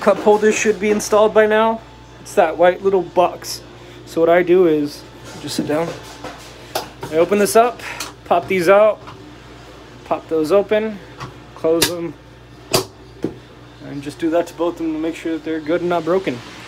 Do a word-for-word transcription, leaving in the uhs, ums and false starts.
cup holder should be installed by now. It's that white little box. So what I do is just sit down. I open this up, pop these out, pop those open, close them, and just do that to both of them to make sure that they're good and not broken.